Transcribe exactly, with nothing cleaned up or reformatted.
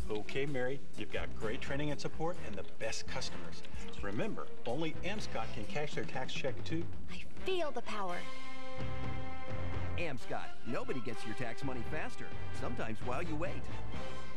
Okay, Mary, you've got great training and support and the best customers. Remember, only Amscot can cash their tax check too. I feel the power. Amscot. Nobody gets your tax money faster, sometimes while you wait.